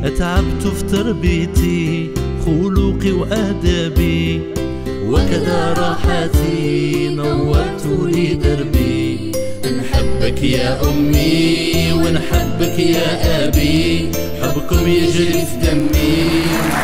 تعبت في تربيتي خلقي وآدابي، وكذا راحتي نورت لي دربي. نحبك يا أمي ونحبك يا أبي، حبكم يجري في دمي.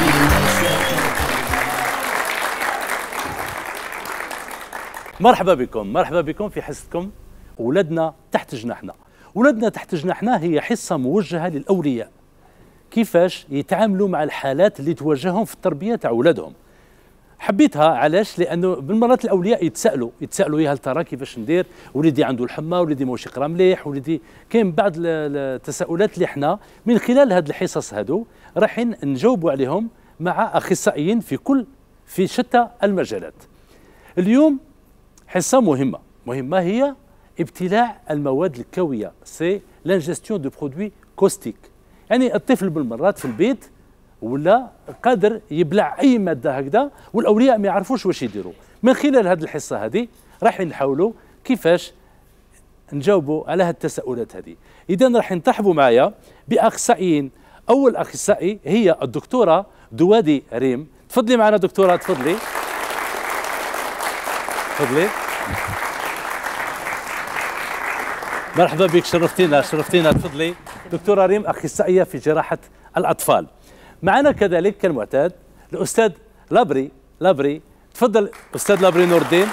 مرحبا بكم، مرحبا بكم في حصتكم ولدنا تحت جناحنا. ولدنا تحت جناحنا هي حصة موجهة للأولياء، كيفاش يتعاملوا مع الحالات اللي تواجههم في التربية تاع ولادهم. حبيتها علاش؟ لانه بالمرات الاولياء يتسالوا يا هل ترى كيفاش ندير، وليدي عنده الحمى، وليدي ماهوش يقرا مليح، وليدي كاين بعض التساؤلات اللي احنا من خلال هذه الحصص هذو رايحين نجاوبوا عليهم مع اخصائيين في شتى المجالات. اليوم حصه مهمه هي ابتلاع المواد الكاويه، سي لانجستيون دو برودوي كوستيك. يعني الطفل بالمرات في البيت ولا قادر يبلع اي ماده هكذا والاولياء ما يعرفوش واش يديروا. من خلال هذه الحصه هذه راح نحاولوا كيفاش نجاوبوا على هذه التساؤلات هذه. اذا راح نرحبوا معايا باخصائيين. اول اخصائي هي الدكتوره دوادي ريم. تفضلي معنا دكتوره، تفضلي. مرحبا بك، شرفتينا. تفضلي دكتوره ريم، اخصائيه في جراحه الاطفال. معنا كذلك كالمعتاد الاستاذ لابري. تفضل استاذ لابري نور الدين.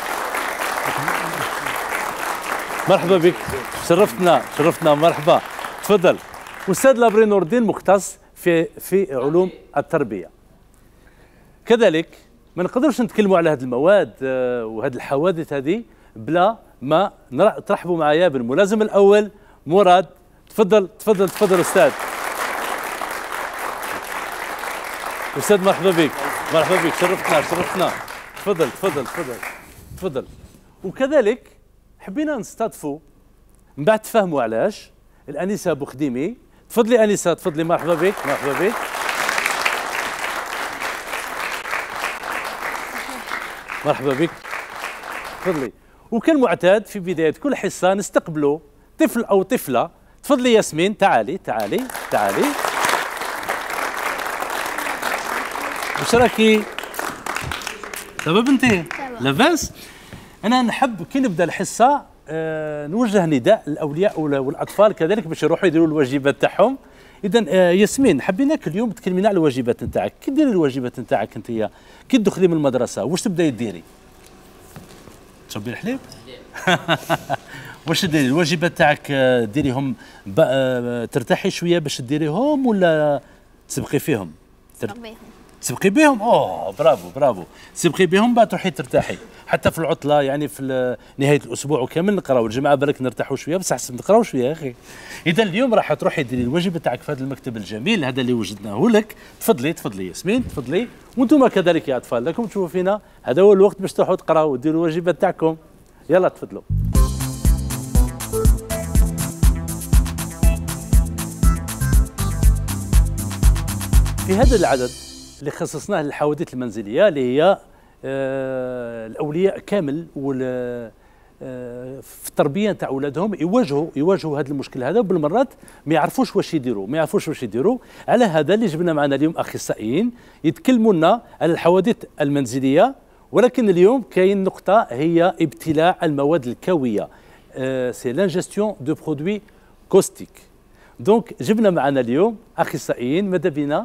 مرحبا بك، شرفتنا مرحبا. تفضل استاذ لابري نور الدين، مختص في علوم التربيه. كذلك ما نقدرش نتكلموا على هذه المواد وهذه الحوادث هذه بلا ما ترحبوا معايا بالملازم الاول مراد. تفضل استاذ. أستاذ مرحبا بك، شرفتنا. تفضل. وكذلك حبينا نستضفوا من بعد تفهموا علاش الأنسة بوخديمي. تفضلي أنسة، تفضلي. مرحبا بك. تفضلي. وكالمعتاد في بداية كل حصة نستقبلوا طفل أو طفلة. تفضلي ياسمين، تعالي. واش راكي؟ تمام بنتي؟ لاباس؟ انا نحب كي نبدا الحصه نوجه نداء للاولياء والاطفال كذلك باش يروحوا يديروا الواجبات تاعهم. اذا ياسمين، حبيناك اليوم تكلمينا على الواجبات نتاعك. كي ديري الواجبات نتاعك انت كي تدخلي من المدرسه واش تبداي ديري؟ تشربي الحليب؟ واش ديري الواجبات تاعك؟ ديريهم ترتاحي شويه باش ديريهم ولا تسبقي فيهم؟ تسبقي بهم. اوه برافو. تسبقي بهم بعد تروحي ترتاحي. حتى في العطله يعني في نهايه الاسبوع وكامل نقراو الجماعه بالك نرتاحوا شويه، بصح حسب نقراو شويه يا اخي. اذا اليوم راح تروحي ديري الواجب تاعك في هذا المكتب الجميل هذا اللي وجدناه لك. تفضلي ياسمين، تفضلي. وانتم كذلك يا اطفال لكم تشوفوا فينا، هذا هو الوقت باش تروحوا تقراوا وديروا الواجبات تاعكم. يلا تفضلوا. في هذا العدد اللي خصصناه للحوادث المنزليه اللي هي الاولياء كامل في التربيه نتاع اولادهم يواجهوا هذا المشكل هذا، وبالمرات ما يعرفوش واش يديروا. على هذا اللي جبنا معنا اليوم اخصائيين يتكلموا لنا على الحوادث المنزليه، ولكن اليوم كاين نقطه هي ابتلاع المواد الكاويه، سي لانجستيون دو برودوي كوستيك. دونك جبنا معنا اليوم اخصائيين. ماذا بينا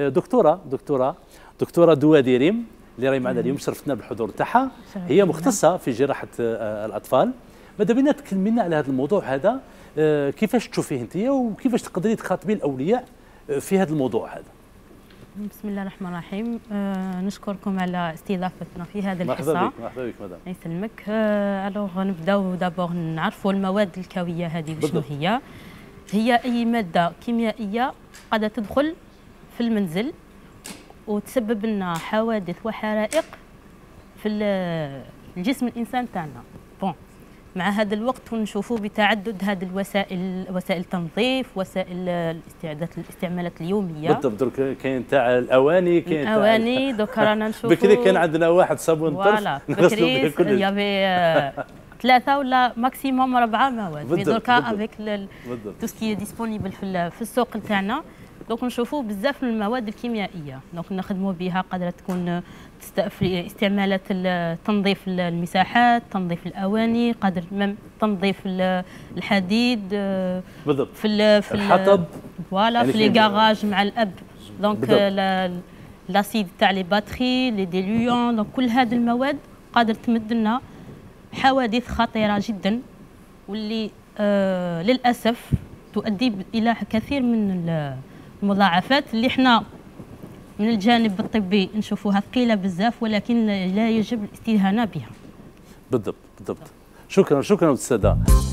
دكتوره دوادي ريم اللي راهي معنا اليوم، شرفتنا بالحضور تاعها. هي مختصه في جراحه الاطفال. ماذا بينا تكلمينا على هذا الموضوع هذا، كيفاش تشوفيه انت وكيفاش تقدري تخاطبي الاولياء في هذا الموضوع هذا؟ بسم الله الرحمن الرحيم. نشكركم على استضافتنا في هذا الحصه. مرحبا بك مدام. يسلمك. الوغ نبداو دابور نعرفوا المواد الكاويه هذه شنو هي اي ماده كيميائيه قد تدخل في المنزل وتسبب لنا حوادث وحرائق في الجسم الانسان تاعنا. مع هذا الوقت ونشوفوا بتعدد هذه الوسائل، وسائل التنظيف، وسائل الاستعمالات اليوميه. بالضبط. كاين تاع الاواني، كاين الاواني. دوك رانا نشوفوا بكري كان عندنا واحد صابون طرف بكري يافي 3 ولا ماكسيموم 4 مواد. دوكا افيك تو سكي ديسپونيبل في السوق تاعنا دونك نشوفوا بزاف من المواد الكيميائيه دونك نخدموا بها، قادره تكون في استعمالات تنظيف المساحات، تنظيف الاواني، قادر تنظيف الحديد بالضبط في الحطب فوالا يعني في لي كاراج مع الاب دونك لاسيد تاع لي باتري لي ديليون. دونك كل هذه المواد قادر تمد لنا حوادث خطيره جدا، واللي للاسف تؤدي الى كثير من المضاعفات اللي احنا من الجانب الطبي نشوفوها ثقيله بزاف، ولكن لا يجب الاستهانه بها. بالضبط بالضبط. شكرا شكرا استاذه.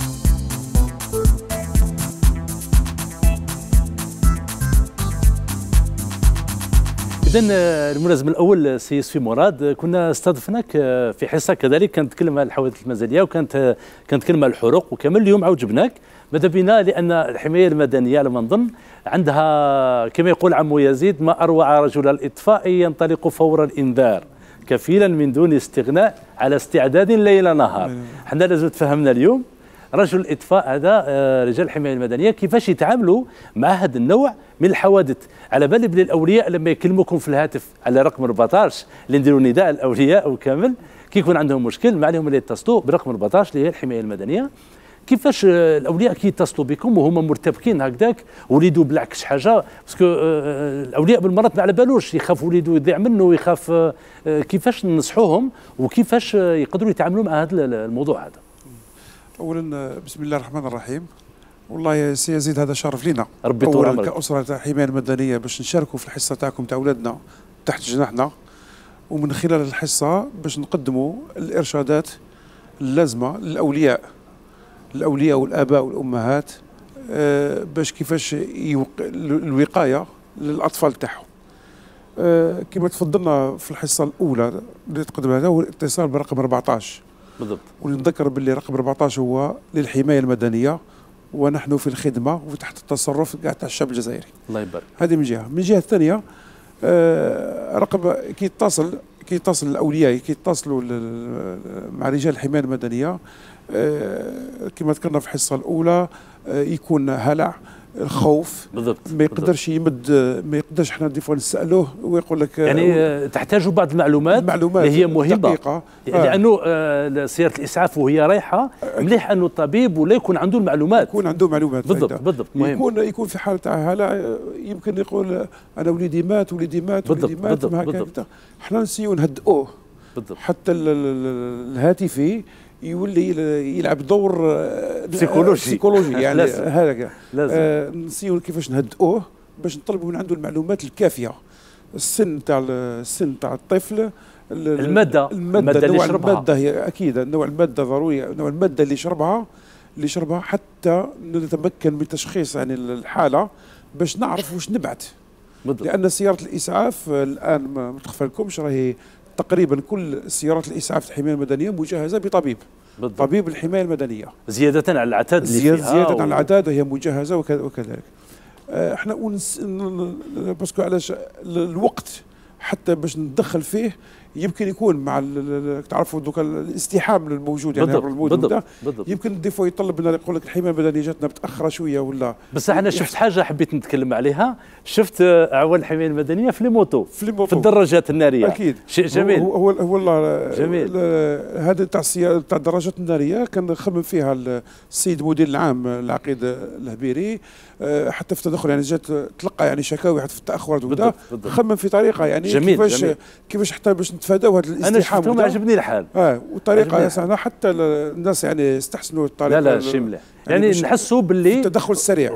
إذن الملازم الأول سي يوسف مراد، كنا استضفناك في حصة كذلك كانت تكلم على الحوادث المنزلية وكانت تكلم على الحروق، وكمان اليوم عاود جبناك ماذا بينا لأن الحماية المدنية على ما نظن عندها كما يقول عمو يزيد ما أروع رجل الإطفاء ينطلق فور الإنذار كفيلا من دون استغناء على استعداد ليل نهار. حنا لازم تفهمنا اليوم رجل الإطفاء هذا رجال الحماية المدنية كيفاش يتعاملوا مع هذا النوع من الحوادث. على بالي بلي الأولياء لما يكلموكم في الهاتف على رقم 14 اللي نديروا نداء الأولياء وكامل كي يكون عندهم مشكل ما عليهم اللي يتصلوا برقم 14 اللي هي الحماية المدنية. كيفاش الاولياء كي يتصلوا بكم وهما مرتبكين هكذاك وليدو بالعكس حاجه باسكو الاولياء بالمرات ما على بالوش يخاف وليدو يضيع منه ويخاف، كيفاش ننصحوهم وكيفاش يقدروا يتعاملوا مع هذا الموضوع هذا؟ اولا بسم الله الرحمن الرحيم. والله يا سي يزيد هذا شرف لنا ربي يطول عمرك كأسرة تاع الحماية المدنية باش نشاركوا في الحصة تاعكم تاع اولادنا تحت جناحنا، ومن خلال الحصة باش نقدموا الارشادات اللازمة للاولياء والاباء والامهات باش كيفاش الوقايه للاطفال تاعهم. كما تفضلنا في الحصه الاولى اللي تقدمها هذا هو الاتصال برقم 14 بالضبط، ونتذكر باللي رقم 14 هو للحمايه المدنيه ونحن في الخدمه وتحت التصرف تاع الشعب الجزائري. الله يبارك. هذه من جهه. من جهه ثانيه رقم كي يتصل الاولياء كي يتصلوا مع رجال الحمايه المدنيه كما ذكرنا في الحصه الاولى يكون هلع الخوف بالضبط، ما يقدرش يمد، ما يقدرش احنا دي فوا نسالوه ويقول لك يعني تحتاجوا بعض المعلومات اللي هي مهمه دقيقة. لانه سياره الاسعاف وهي رايحه مليح انه الطبيب ولا يكون عنده المعلومات، يكون عنده معلومات بالضبط مهم. يكون في حاله تاع هلع يمكن يقول انا وليدي مات هكذا. احنا نسيو نهدئوه بالضبط، حتى الهاتفي يولي يلعب دور بسيكولوجي يعني هذاك نسيو كيفاش نهدئوه باش نطلبوا من عنده المعلومات الكافيه. السن تاع الطفل، الماده اللي يشربها، الماده هي اكيد نوع الماده ضروري، نوع الماده اللي يشربها حتى نتمكن من تشخيص يعني الحاله باش نعرف واش نبعث. لان سياره الاسعاف الان ما تخفى لكمش راهي تقريبا كل سيارات الاسعاف الحمايه المدنيه مجهزه بطبيب بالضبط. طبيب الحمايه المدنيه زياده على العتاد اللي فيها زياده على العتاد هي مجهزه وكذلك. احنا باسكو علاش الوقت حتى باش ندخل فيه يمكن يكون مع تعرفوا دوك الاستحام الموجود يعني بالضبط. يمكن دي فوا يطلب لنا يقول لك الحمايه المدنيه جاتنا متاخره شويه ولا. بس انا شفت حاجه حبيت نتكلم عليها، شفت اعوان الحمايه المدنيه في الموتو في الدراجات الناريه. اكيد شيء جميل. هو والله جميل. هذا تاع الدراجات الناريه كان خمم فيها السيد مدير العام العقيد الهبيري، حتى في التدخل يعني جات تلقى يعني شكاوي حتى في التاخرات وكذا، خمم في طريقه يعني جميل. كيفاش حتى باش نتفاداو هذا الاستحام. انا شفتهم عجبني الحال وطريقه سهله حتى الناس يعني استحسنوا الطريقه. لا شيء مليح يعني نحسوا باللي التدخل السريع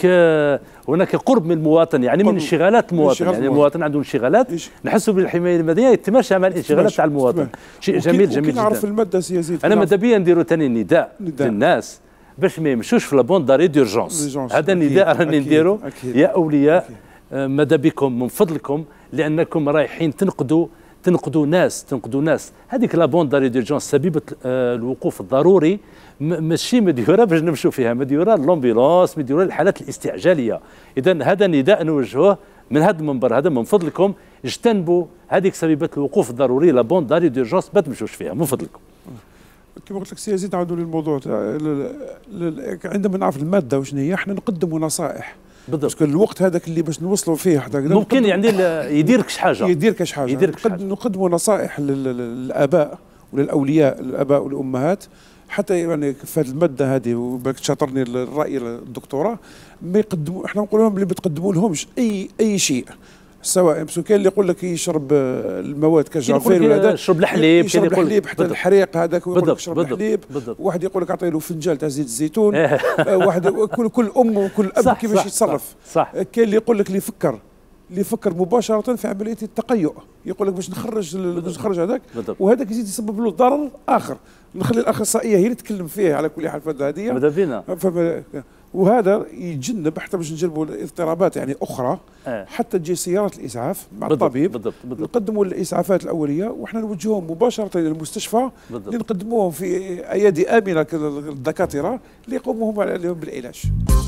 هناك قرب من المواطن يعني من انشغالات المواطن، يعني المواطن عنده انشغالات نحسوا بالحمايه المدنيه يتماشى مع الانشغالات تاع المواطن. شيء جميل جدا. نعرف الماده سي يزيد انا ماذا بيا نديروا ثاني نداء للناس باش ما يمشوش في لابون داري دورجونس. هذا النداء راني نديروا يا اولياء ماذا بكم من فضلكم لانكم رايحين تنقذوا ناس. هذيك لابون داري دورجونس سبيبه الوقوف الضروري ماشي مديوره باش نمشوا فيها، مديوره لومبيلونس، مديوره للحالات الاستعجاليه. اذا هذا نداء نوجهوه من هذا المنبر هذا من فضلكم اجتنبوا هذيك سبيبه الوقوف الضروري لابون داري دورجونس ما تمشوش فيها من فضلكم. كما قلت لك سي يزيد نعاودوا للموضوع عندما نعرف الماده وشنو هي احنا نقدموا نصائح بالضبط. الوقت هذاك اللي باش نوصلوا فيه حتى ممكن يعني يدير كش حاجه، نقدموا نصائح للاباء وللاولياء، الاباء والامهات، حتى يعني في هذه الماده هذه، وبارك شاطرني الراي الدكتوره، ما يقدموا، احنا نقول لهم اللي بتقدموا لهمش اي شيء، سواء كاين اللي يقول لك يشرب المواد كجافير ولا يشرب الحليب، يشرب الحليب حتى الحريق هذاك، ويقول لك يشرب الحليب، واحد يقول لك اعطي له فنجان تاع زيت الزيتون واحد كل ام وكل اب كيفاش يتصرف. صح. كاين اللي يقول لك اللي يفكر مباشره في عمليه التقيؤ، يقول لك باش نخرج هذاك، وهذاك يزيد يسبب له ضرر اخر. نخلي الاخصائيه هي اللي تتكلم فيه على كل حال في هذه ماذا بينا، وهذا يتجنب حتى باش نجربوا الاضطرابات يعني اخرى، حتى تجي سيارات الاسعاف مع الطبيب، بالضبط. نقدموا الاسعافات الاوليه، وحنا نوجهوهم مباشره الى المستشفى، اللي نقدموهم في ايادي امنه الدكاتره اللي يقوموا هم عليهم بالعلاج.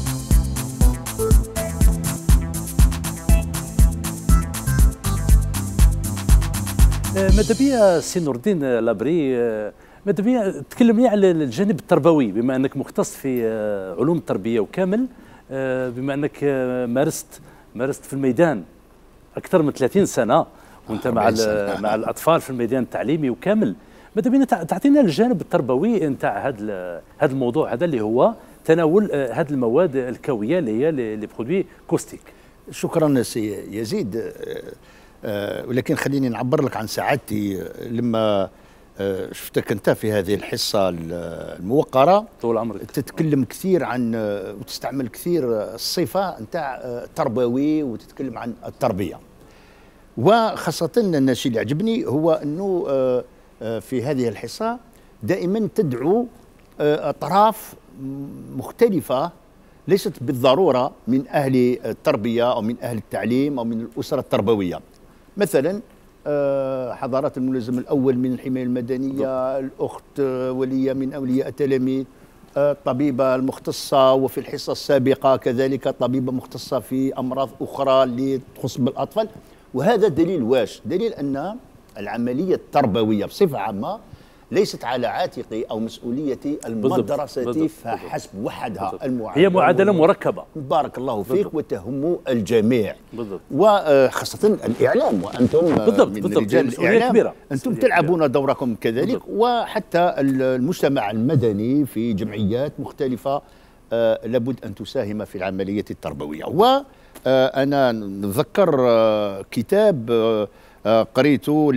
ماذا بيا سي نور الدين لابري، ماذا بيا تكلمني على الجانب التربوي، بما انك مختص في علوم التربيه وكامل، بما انك مارست في الميدان اكثر من 30 سنه، وانت مع الاطفال في الميدان التعليمي وكامل. ماذا بينا تعطينا الجانب التربوي نتاع هذا الموضوع هذا اللي هو تناول هذه المواد الكاويه اللي هي لي برودوي كوستيك. شكرا سي يزيد، ولكن خليني نعبر لك عن سعادتي لما شفتك انت في هذه الحصه الموقره، طول عمرك تتكلم كثير عن وتستعمل كثير الصفه نتاع تربوي، وتتكلم عن التربيه. وخاصه الشيء اللي عجبني هو انه في هذه الحصه دائما تدعو اطراف مختلفه، ليست بالضروره من اهل التربيه او من اهل التعليم او من الاسره التربويه. مثلا حضارات الملزم الأول من الحماية المدنية، الأخت ولية من أولياء التلاميذ، الطبيبة المختصة، وفي الحصة السابقة كذلك طبيبة مختصة في أمراض أخرى اللي تخص بالأطفال. وهذا دليل واش؟ دليل أن العملية التربوية بصفة عامة ليست على عاتقي أو مسؤوليتي المدرسة فحسب وحدها، هي معادلة مركبة. بارك الله فيك، وتهم الجميع وخاصة الإعلام، وأنتم من رجال الإعلام أنتم تلعبون دوركم كذلك، وحتى المجتمع المدني في جمعيات مختلفة لابد أن تساهم في العملية التربوية. وأنا نتذكر كتاب قريته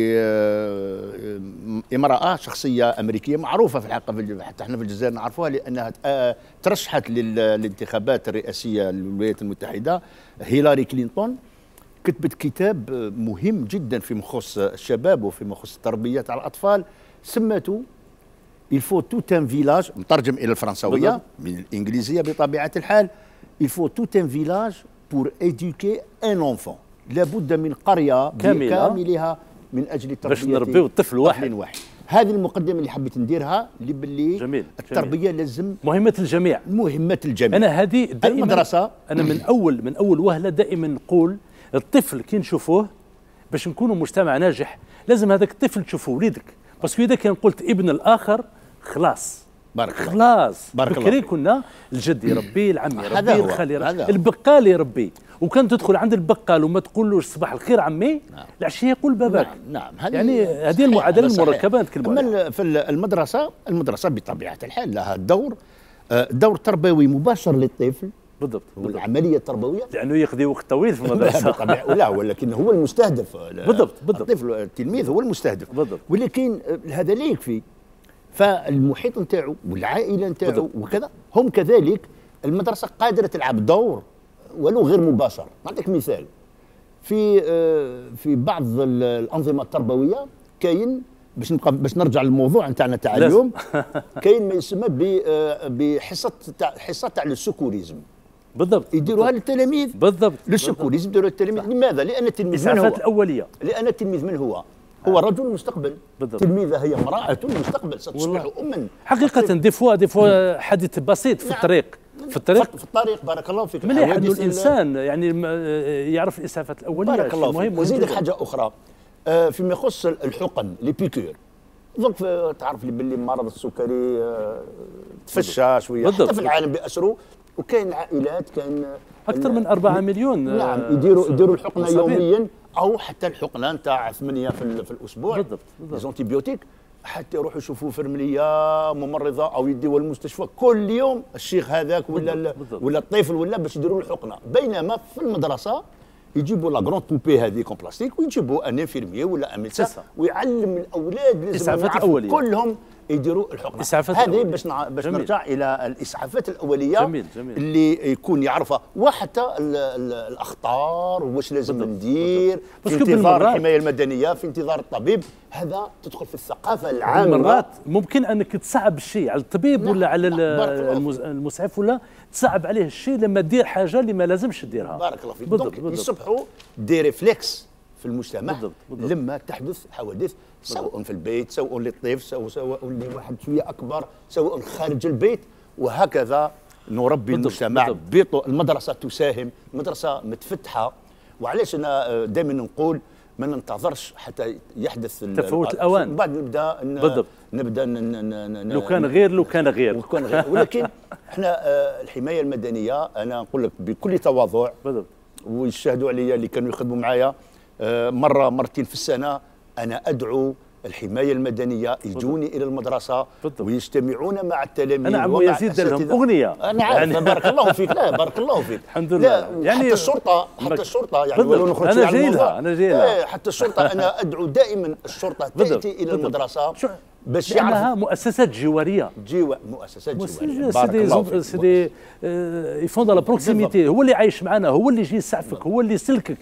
لامرأة شخصية أمريكية معروفة في الحقيقة، حتى احنا في الجزائر نعرفوها لأنها ترشحت للانتخابات الرئاسية للولايات المتحدة، هيلاري كلينتون. كتبت كتاب مهم جدا في مخص الشباب وفي مخص تربية الأطفال، سمته Il faut tout un village، مترجم إلى الفرنسوية من الإنجليزية بطبيعة الحال. Il faut tout un village pour éduquer un enfant. لابد من قرية بكاملها من أجل تربية باش نربيو الطفل واحد. هذه المقدمة اللي حبيت نديرها، اللي باللي التربية لازم مهمة الجميع. أنا هذه المدرسة، أنا من أول وهلة دائما نقول الطفل كي نشوفوه باش نكونوا مجتمع ناجح لازم هذاك الطفل تشوفه وليدك، باسكو إذا كان قلت ابن الآخر خلاص بكري كنا الجد يربي، العم يربي، الخال يربي، البقال يربي، وكان تدخل عند البقال وما تقولوش صباح الخير عمي، العشيه يقول باباك. نعم يعني هذه المعادله المركبه نتكلموا عليها. في المدرسه بطبيعه الحال لها دور تربوي مباشر للطفل. بالضبط. العمليه التربويه لانه يقضي وقت طويل في المدرسه. لا، ولكن هو المستهدف. بالضبط. الطفل التلميذ هو المستهدف. بالضبط. ولكن هذا لا يكفي، فالمحيط نتاعو والعائله نتاعو وكذا هم كذلك. المدرسه قادره تلعب دور ولو غير مباشر. نعطيك مثال، في بعض الانظمه التربويه كاين، باش نرجع للموضوع نتاعنا تاع اليوم، كاين ما يسمى حصه تاع السكوريزم. بالضبط. يديروها للتلاميذ. بالضبط. للسكوريزم يديروها للتلاميذ. لماذا؟ لان التلميذ من هو؟ الأولية. لان التلميذ من هو؟ هو رجل المستقبل. تلميذة هي امرأة المستقبل، ستصبح أما. حقيقة دي فوا حديث بسيط في الطريق. في الطريق بارك الله فيك. مليح انه الانسان يعني يعرف الاسعافات الاوليه. بارك الله فيك. وزيدك حاجه اخرى فيما يخص الحقن لي بيكور. دونك تعرف لي باللي مرض السكري تفشى شويه حتى في العالم باسره. وكاين عائلات كان اكثر من 4 مليون. نعم يديروا الحقنه مصابين. يوميا، او حتى الحقنه نتاع 8 في الاسبوع. بالضبط. الانتيبيوتيك حتى يروحوا يشوفوا فرمليه ممرضه او يديوها المستشفى كل يوم الشيخ هذاك ولا الطفل ولا باش يديروا له الحقنه. بينما في المدرسه يجيبوا لا جروند بوبي هذه كون بلاستيك ويجيبوا ان انفيرمي ولا ان ميدسان ويعلم الاولاد لازم كلهم يديروا الحقنه. هذه باش نرجع الى الاسعافات الاوليه. جميل. اللي يكون يعرفها، وحتى الاخطار واش لازم ندير في انتظار الحمايه المدنيه، في انتظار الطبيب. هذا تدخل في الثقافه العامه. مرات ممكن انك تصعب الشيء على الطبيب ولا على المسعف، ولا تصعب عليه الشيء لما تدير حاجه اللي ما لازمش ديرها. بارك الله فيك. دونك يصبحوا دي ريفلكس في المجتمع بالضبط. لما تحدث حوادث، سواء في البيت، سواء للطفل، سواء لواحد شويه اكبر، سواء خارج البيت، وهكذا نربي المجتمع. المدرسه تساهم، المدرسه متفتحه. وعلاش انا دائما نقول ما ننتظرش حتى يحدث تفوت الاوان، بعد نبدا لو كان غير ولكن احنا الحمايه المدنيه انا نقول لك بكل تواضع، ويشهدوا عليا اللي كانوا يخدموا معايا مره مرتين في السنه، انا ادعو الحمايه المدنيه يجوني الى المدرسه ويجتمعون مع التلاميذ. انا عمو يزيد لهم اغنيه. انا عارف يعني بارك الله فيك. لا بارك الله فيك. الحمد لله. يعني حتى الشرطه يعني ولو نخرج على الموضوع، انا جاي لها. حتى الشرطه انا ادعو دائما الشرطه تاتي الى المدرسه باش يعرفوا مؤسسات جواريه. مؤسسات جواريه. بارك الله فيك. سيدي يفون لا بروكسيميتي، هو اللي عايش معنا، هو اللي يجي يسعفك، هو اللي يسلكك،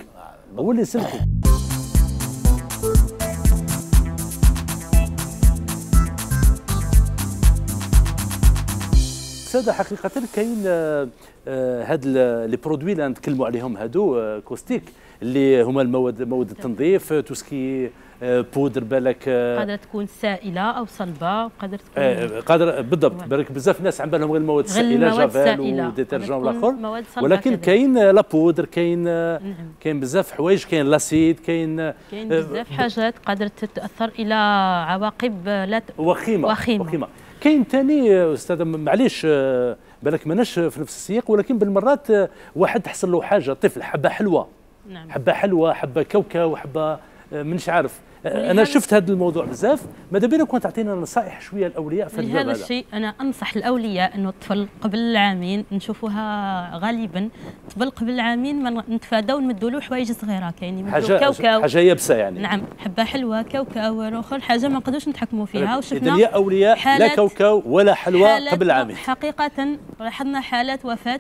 سادة حقيقة كاين هاد لي برودوي اللي نتكلموا عليهم هادو كوستيك اللي هما مواد التنظيف، توسكي بودر بالك قادرة تكون سائلة أو صلبة، قادر بالضبط. بالك بزاف الناس عم بالهم غير المواد السائلة، جافيل وديترجون والآخر، ولكن كاين لا بودر، كاين بزاف حوايج، كاين لاسيد، كاين بزاف حاجات قادرة تأثر إلى عواقب لا وخيمة. كاين ثاني استاذ معليش بالك ماناش في نفس السياق، ولكن بالمرات واحد تحصل له حاجه، طفل حبه حلوه، حبه كاوكاو، حبه مانيش عارف. انا شفت هذا الموضوع بزاف. ماذا بينا كنت تعطينا نصائح شويه الاولياء في الباب هذا الشيء؟ انا انصح الاولياء انه الطفل قبل العامين نشوفوها غالبا، الطفل قبل العامين ما نتفاداو نمدوا له حوايج صغيره، كاين يمدوا كاوكاو، حاجه يابسه يعني. نعم، حبه حلوه، كاوكاو اخر حاجه ما نقدروش نتحكموا فيها. وشفنا يا اولياء لا كاوكاو ولا حلوى قبل العامين. حقيقه لاحظنا حالات وفاه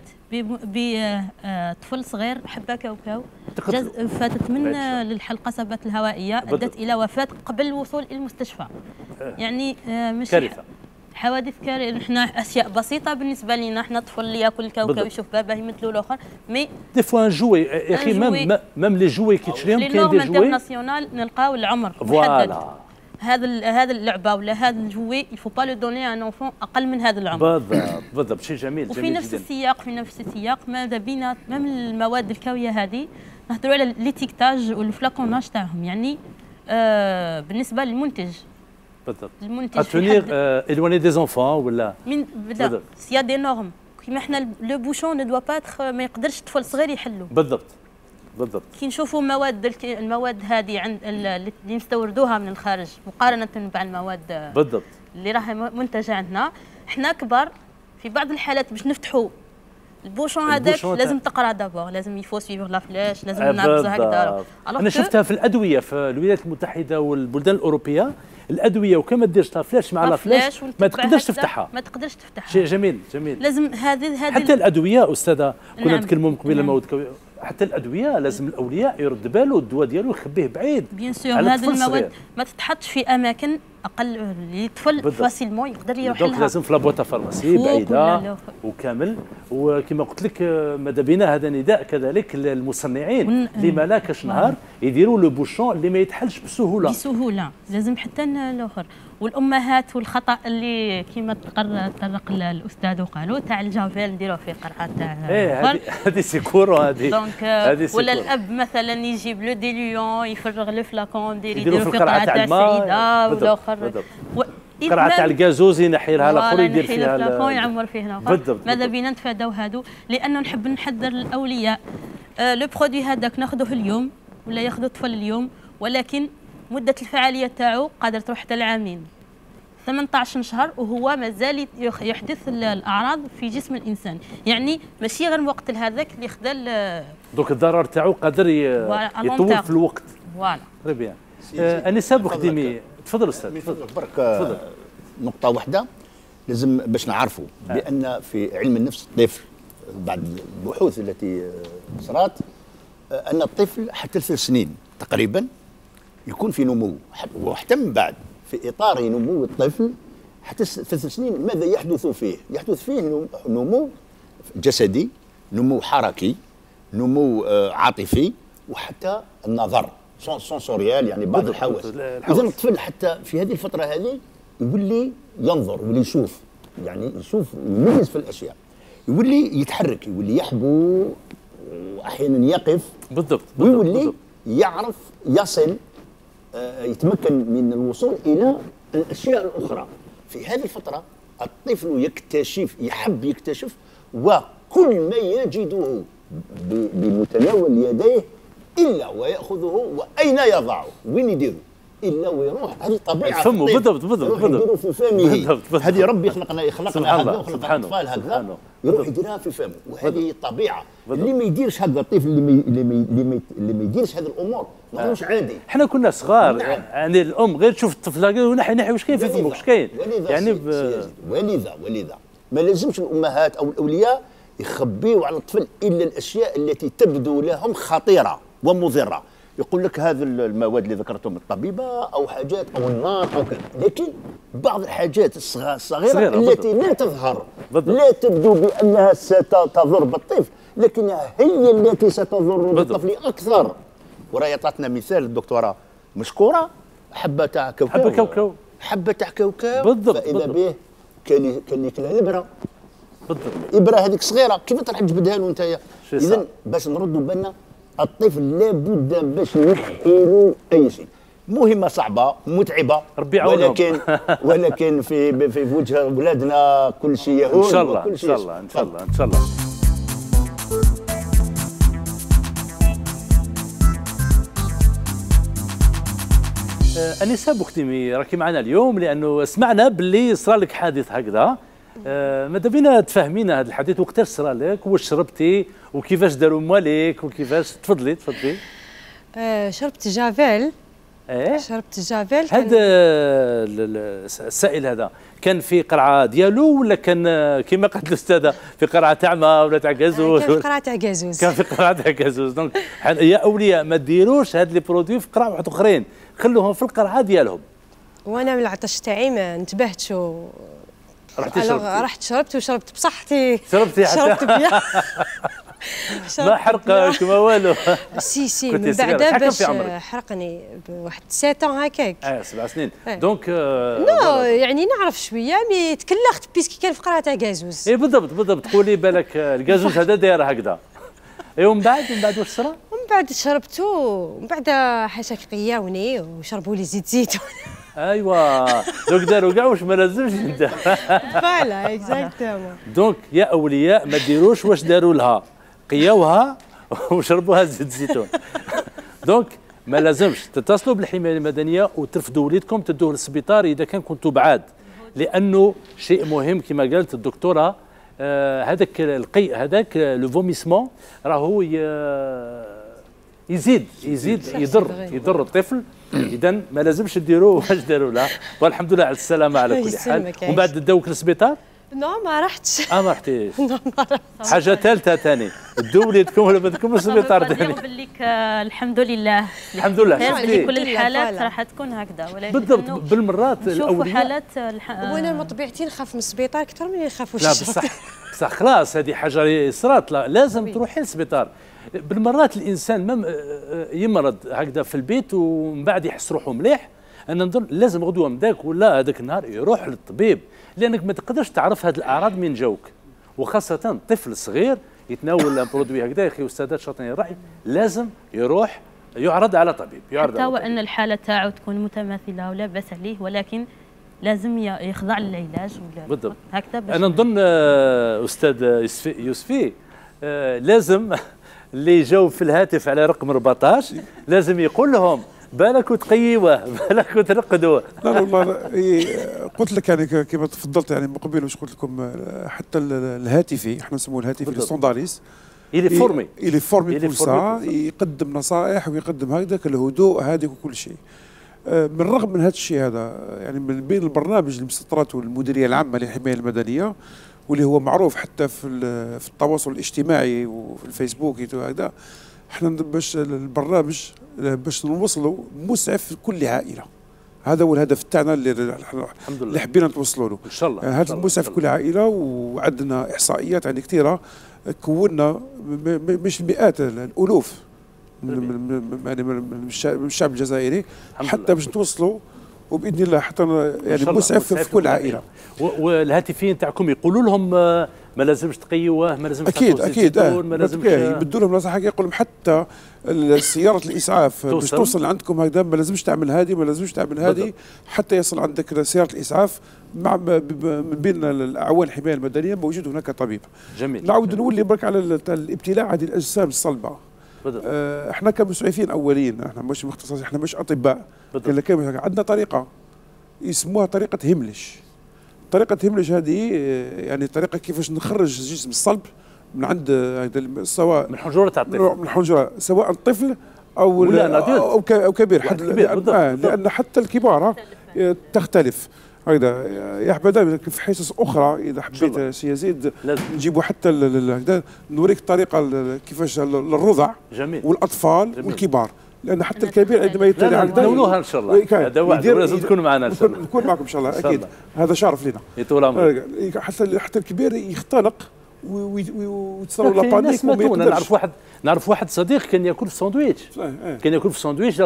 بطفل صغير حبه كاوكاو فاتت من للحلقصبات الهوائيه، ادت الى وفاه قبل الوصول الى المستشفى. يعني مش كارثه، حوادث كارثه. نحن اشياء بسيطه بالنسبه لنا، احنا طفل اللي ياكل الكاوكاو يشوف باباه يمثلوا الاخر، مي دي فوا جوي يا اخي، ميم لي جوي كي تشريهم كاين دي جوي انترناسيونال نلقاو العمر محدد. هذا اللعبه ولا هذا الجوي يفو با لو دوني ان انفون اقل من هذا العمر. بالضبط شيء جميل. وفي نفس السياق ماذا بينا من المواد الكاويه هذه نهضروا على ليتيكتاج والفلاكوناج تاعهم، يعني بالنسبه للمنتج. بالضبط. المنتج اتونير الواني دي زونفون ولا من بدا سيا دي نورم كيما احنا لو بوشون نو دوا با ما يقدرش طفل صغير يحلو. بالضبط. كي نشوفوا المواد هذه عند اللي نستوردوها من الخارج مقارنه مع المواد بالضبط اللي راهي منتجه عندنا، احنا كبار في بعض الحالات باش نفتحوا البوشون هذاك لازم تقرا دابور، لازم يفو سويفر لا فلاش، لازم نعرف هكذا. انا شفتها في الادويه في الولايات المتحده والبلدان الاوروبيه، الادويه وكما ديرش لا فلاش مع لا فلاش ما تقدرش تفتحها. شيء جميل. لازم هذه حتى الادويه استاذه كنا نتكلموا من قبيل المواد، حتى الادويه لازم الاولياء يرد باله الدواء ديالو يخبيه بعيد. بيان سور هذه المواد ما تتحطش في اماكن اقل للطفل فاسيلمون يقدر يروح لها. لازم في لابواطا فارماسي بعيده وكامل. وكما قلت لك ماذا بينا هذا نداء كذلك للمصنعين لما لا كاش نهار يديروا لو بوشون اللي ما يتحلش بسهوله. لازم حتى الاخر. والامهات والخطا اللي كما تطرق الاستاذ وقالوا تاع الجافيل نديروه في قرعه تاع هذه سيكورو هذه. دونك ولا الاب مثلا يجيب لو ديليون يفرغ لو فلاكون يديروا في قرعه تاع السعيده والاخر قرعه تاع الكازوز ينحي لها الاخر يدير فيها البلافون يعمر فيه هنا. بالضبط. ماذا بينا نتفاداو هادو، لانه نحب نحذر الاولياء. لو برودوي هذاك ناخذوه اليوم ولا ياخذوا الطفل اليوم، ولكن مده الفعاليه تاعو قادر تروح حتى العامين 18 شهر وهو مازال يحدث الاعراض في جسم الانسان. يعني ماشي غير الوقت هذاك اللي خدا دوك الضرر تاعو قادر يطول في الوقت. فوالا تري بيان. انسه بوخديمي، تفضل استاذ. برك نقطه واحده لازم باش نعرفوا بان في علم النفس الطفل بعد البحوث التي صارت ان الطفل حتى 3 سنين تقريبا يكون في نمو، وحتى من بعد في اطار نمو الطفل حتى 3 سنين ماذا يحدث فيه؟ يحدث فيه نمو جسدي، نمو حركي، نمو عاطفي، وحتى النظر سونسوريال، يعني بعض الحواس. اذا الطفل حتى في هذه الفتره هذه يولي ينظر، يولي يشوف، يعني يشوف يميز في الاشياء، يولي يتحرك، يولي يحبو، واحيانا يقف. بالضبط. ويولي يعرف يصل، يتمكن من الوصول الى الاشياء الاخرى. في هذه الفتره الطفل يكتشف، يحب يكتشف، وكل ما يجده بمتناول يديه الا وياخذه، واين يضعه؟ وين يديره؟ الا ويروح. هذه طبيعه فمه. بالضبط يديروا في فمه. هذه ربي يخلقنا هكذا، وخلق الاطفال هكذا، يروح يديرها في فمه، وهذه طبيعه. اللي ما يديرش هذا الطفل، اللي ما يديرش هذه الامور ماهوش عادي. احنا كنا صغار. نعم. يعني الام غير تشوف الطفل ونحي واش كاين في فمك، واش كاين يعني ولذا ما لازمش الامهات او الاولياء يخبيوا على الطفل الا الاشياء التي تبدو لهم خطيره ومضره. يقول لك هذه المواد اللي ذكرتهم الطبيبه او حاجات او النار او كذا، لكن بعض الحاجات الصغيره التي لا تظهر، لا تبدو بانها ستضر بالطفل، لكنها هي التي ستضر بالطفل اكثر. وراهي عطاتنا مثال الدكتوره مشكوره، حبه تاع كوكاو، حبه تاع كوكاو. بالضبط. فاذا به كان ياكلها الابره. بالضبط. الابره هذيك صغيره كيف تروح تجبدها له انت؟ اذا باش نردوا بالنا الطفل لابد باش نحيلوا اي شيء. مهمه صعبه متعبه، ربي يعاونهم. ولكن في وجه اولادنا كل شيء يهون. ان شاء الله ان شاء الله ان شاء الله ان شاء الله. انسه بوختيمي راكي معنا اليوم لانه سمعنا باللي صرا لك حادث هكذا. ماذا بينا تفهمينا هذا الحديث، وقتاش صرا لك، واش شربتي، وكيفاش داروا مواليك، وكيفاش؟ تفضلي. شربت جافيل. شربت جافيل. هذا السائل هذا كان في قرعه ديالو ولا كان كما قالت الاستاذه في قرعه تعمى ولا تاع كازوز؟ كان في قرعه تاع كازوز. كان في قرعه تاع كازوز. دونك يا اولياء ما ديروش هاد لي برودوي في قرعه واحد اخرين، خلوهم في القرعه ديالهم. وانا من العطش تاعي ما انتبهتش رحت شربت بصحتي. شربتي حتى شربت بيا. ما حرقك ما والو. سي من بعد باش حرقني بواحد 7 هكاك. 7 سنين. دونك نو يعني نعرف شويه مي تكلخت بيسكي كان في قرعه تاع كازوز. اي بالضبط. تقولي بالك الكازوز هذا داير هكذا. ومن بعد واش صرا؟ ومن بعد شربته، ومن بعد حاشاك قياوني وشربوا لي زيت زيتون. ايوا دوك داروا كاع واش ما لازمش ندير. فوالا اكزاكتومون. دونك يا اولياء ما ديروش واش داروا لها، قياوها وشربوها زيت زيتون. دونك ما لازمش تتصلوا بالحمايه المدنيه وترفدوا وليدكم تدوه للسبيطار اذا كنتوا بعاد، لانه شيء مهم كما قالت الدكتوره. هذاك القيء هذاك لو فوميسمون راهو يزيد يضر الطفل. اذا ما لازمش ديروه واش داروا له. والحمد لله على السلامه على كل حال. ومن بعد داوك للسبيطار؟ نو ما رحتش. ما رحتيش. حاجه ثالثه ثاني دو وليدكم ولا بدكم السبيطار ثاني؟ نقول لك الحمد لله. الحمد لله. في كل الحالات راح تكون هكذا، ولكن بالضبط بالمرات نشوفوا حالات وانا من طبيعتي نخاف من السبيطار اكثر من نخاف. لا بصح خلاص هذه حاجه صرات، لازم تروحي للسبيطار. بالمرات الانسان يمرض هكذا في البيت ومن بعد يحس روحه مليح، انا نظن لازم غدوه من ذاك ولا هذاك النهار يروح للطبيب، لانك ما تقدرش تعرف هذه الاعراض من جوك، وخاصه طفل صغير يتناول برودوي هكذا. يا اخي استاذات شاطرين الراي لازم يروح يعرض على طبيب. حتى وان الحاله تاعو تكون متماثله ولا باس عليه، ولكن لازم يخضع للعلاج ولا بالضبط. هكذا انا نظن استاذ يوسفي لازم اللي يجاوب في الهاتف على رقم 14 لازم يقول لهم بالك وتقيوه بالك وترقدوه. لا والله قلت لك يعني كما تفضلت يعني مقبل باش قلت لكم حتى الهاتفي احنا نسموه الهاتفي ستانداريس إلي فورمي بور سا يقدم نصائح ويقدم هكذاك الهدوء هذيك وكل شيء. بالرغم من هذا الشيء هذا يعني من بين البرنامج اللي مسطرته المديريه العامه للحمايه المدنيه واللي هو معروف حتى في التواصل الاجتماعي وفي الفيسبوك وهكذا، احنا باش البرنامج باش نوصلوا مسعف لكل عائله. هذا هو الهدف تاعنا اللي حبينا نتوصلوا له ان شاء الله. يعني هذا المسعف كل عائله، وعندنا احصائيات يعني كثيره كونا مش مئات الالوف من الشعب الجزائري حتى باش نتوصلوا وباذن الله حتى يعني مسعف في كل عائله. والهاتفيين تاعكم يقولوا لهم ما لازمش تقيوه، ما لازمش اكيد ما لازمش يبدوا لهم نصيحه يقول لهم حتى سياره الاسعاف باش توصل عندكم هكذا ما لازمش تعمل هذه ما لازمش تعمل هذه حتى يصل عندك سياره الاسعاف مع من بين الاعوان الحمايه المدنيه موجود هناك طبيب. جميل. نعاود نولي برك على الابتلاع هذه الاجسام الصلبه. احنا كمسعفين اوليين، احنا مش مختصين، احنا مش اطباء، عندنا طريقه يسموها طريقه هيملش. طريقه هيملش هذه يعني طريقه كيفاش نخرج الجسم الصلب من عند سواء من حنجره تاع الطفل، من حنجره سواء الطفل او كبير لان حتى الكبار تختلف. هكذا يا حبذا في حصص اخرى اذا حبيت سي يزيد نجيبوا حتى هكذا نوريك الطريقه كيفاش للرضع. جميل. والاطفال والكبار، لان حتى الكبير عندما يطلع هكذا نولوها ان شاء الله. هذا واحد لازم تكون معنا ان شاء الله. نكون معكم ان شاء الله اكيد. هذا شرف لنا. يطول عمرك. حتى الكبير يختنق ويتصور لا بانيك وما يقدرش. نعرف واحد صديق كان ياكل في ساندويتش. كان ياكل في ساندويتش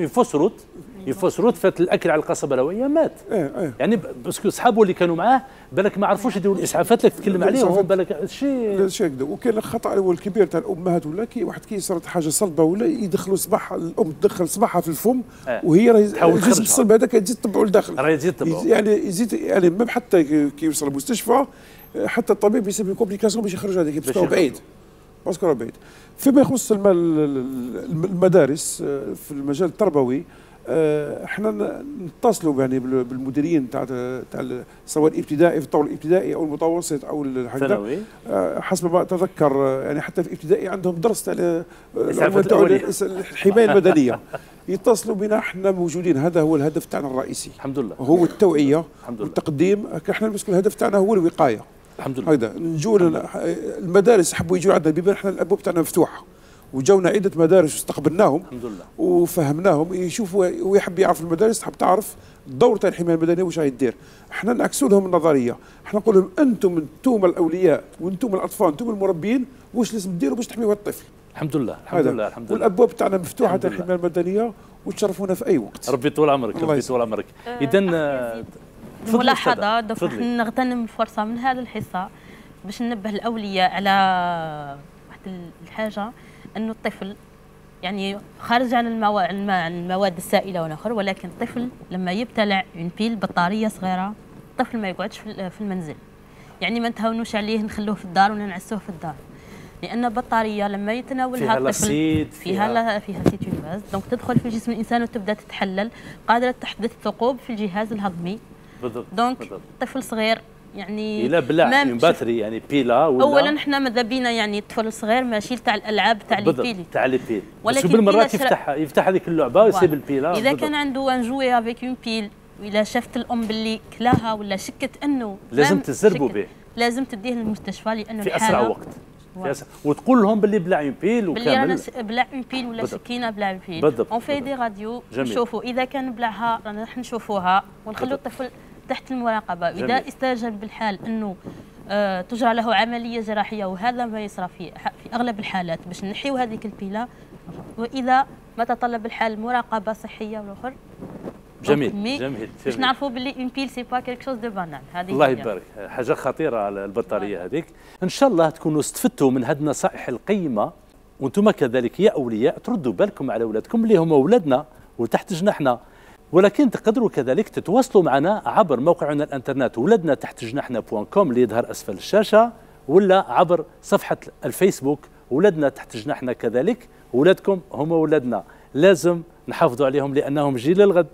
يفوسروت فات الاكل على القصبه الهوائيه مات. يعني باسكو صحابه اللي كانوا معاه بالك ما عرفوش يديروا الاسعافات اللي تتكلم عليهم بالك شيء هكذا. وكاين الخطا هو الكبير تاع الامهات ولا كي واحد كي صارت حاجه صلبه ولا يدخلوا صباحها الام تدخل صباحها في الفم وهي الجسم الصلب هذاك يزيد تبعه لداخل يعني يزيد يعني ميم حتى كي يوصل المستشفى حتى الطبيب يسمي الكومبليكاسيون باش يخرج هذاك باسكو بعيد بعيد. فيما يخص المدارس في المجال التربوي احنا نتصلوا يعني بالمديرين تاع سواء الابتدائي في الطور الابتدائي او المتوسط او الثانوي حسب ما اتذكر. يعني حتى في الابتدائي عندهم درس تاع الحمايه المدنيه. يتصلوا بنا احنا موجودين. هذا هو الهدف تاعنا الرئيسي الحمد لله، هو التوعيه والتقديم. احنا الهدف تاعنا هو الوقايه الحمد لله. هذا نجوا المدارس حبوا يجوا عندنا البيبان، احنا الابواب تاعنا مفتوحه وجونا عده مدارس واستقبلناهم الحمد لله وفهمناهم يشوفوا ويحب يعرف المدارس تحب تعرف الدور تاع الحمايه المدنيه واش يدير. احنا نعكسوا لهم النظريه، احنا نقول لهم انتم الاولياء وانتم الاطفال انتم المربين واش لازم ديروا باش تحميوا الطفل. الحمد لله الحمد لله الحمد لله. والابواب تاعنا مفتوحه تاع الحمايه المدنيه وتشرفونا في اي وقت. ربي يطول عمرك ربي يطول عمرك. اذا ملاحظه نغتنم الفرصه من هذه الحصه باش ننبه الاولياء على واحد الحاجه، انه الطفل يعني خارج عن المواد السائله ونخر، ولكن الطفل لما يبتلع اون بيل بطاريه صغيره الطفل ما يقعدش في المنزل. يعني ما نتهاونوش عليه نخلوه في الدار ولا نعسوه في الدار، لان البطاريه لما يتناولها الطفل فيها سيتوفاز دونك تدخل في جسم الانسان وتبدا تتحلل، قادره تحدث ثقوب في الجهاز الهضمي. بالضبط. دونك طفل صغير يعني الا بلع باتري يعني بيلا ولا اولا احنا ماذا بينا يعني الطفل الصغير ماشي تاع الالعاب تاع لي بيل تاع لي بيل، ولكن بالمرات يفتح هذيك اللعبه ويسيب البيلا. اذا كان عنده ان جوي افيك اون بيل واذا شافت الام باللي كلاها ولا شكت انه لازم تزربوا به، لازم تديه للمستشفى لانه في اسرع وقت وتقول لهم باللي بلع اون بيل وكامل باللي انا بلع اون بيل ولا سكينه بلع اون بيل. اون في دي راديو نشوفوا اذا كان بلعها رانا نشوفوها ونخلوا الطفل تحت المراقبه. اذا استجاب بالحال انه تجرى له عمليه جراحيه، وهذا ما يصرى في اغلب الحالات باش نحيو هذيك البيله، واذا ما تطلب الحال مراقبه صحيه والاخر. جميل باش نعرفوا باللي اون بيل سي با كيلك شوز دو بانال. هذه الله يبارك، حاجه خطيره على البطاريه هذيك. ان شاء الله تكونوا استفدتوا من هذه النصائح القيمه، وانتم كذلك يا اولياء تردوا بالكم على اولادكم اللي هما اولادنا وتحت جناحنا. ولكن تقدروا كذلك تتواصلوا معنا عبر موقعنا الانترنت ولدنا تحت جناحنا.com اللي يظهر اسفل الشاشه، ولا عبر صفحه الفيسبوك ولدنا تحت جناحنا. كذلك ولادكم هما ولادنا، لازم نحافظوا عليهم لانهم جيل الغد.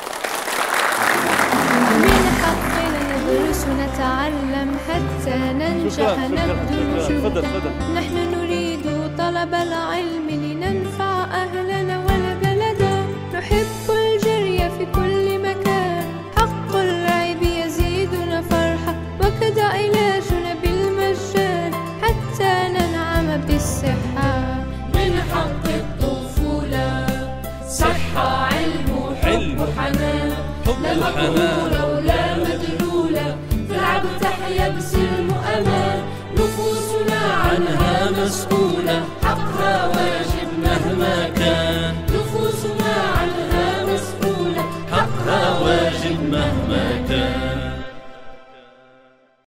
من حقنا ندرس ونتعلم حتى ننجح نبدو نحن نريد طلب العلم لننفع أهلنا وبلدا، نحب الجري في كل مكان، حق اللعب يزيدنا فرحة، وكذا علاجنا بالمجان حتى ننعم بالصحة. من حق الطفولة صحة علم وحب وحنان، لا مقهورة ولا مدلولة، تلعب تحيا بسلم وأمان، نفوسنا عنها مسؤولة، حقها واجب مهما كان.